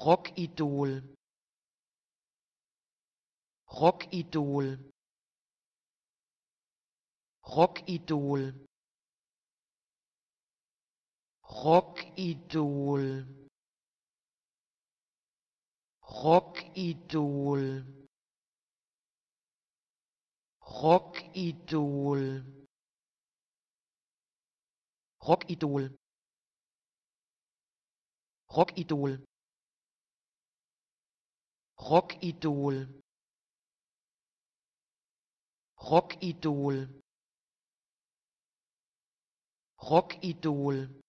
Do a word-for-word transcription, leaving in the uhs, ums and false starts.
Rockidol, Rockidol, Rockidol, Rockidol, Rockidol, Rockidol, Rockidol, Rockidol, Rockidol, Rockidol, Rockidol,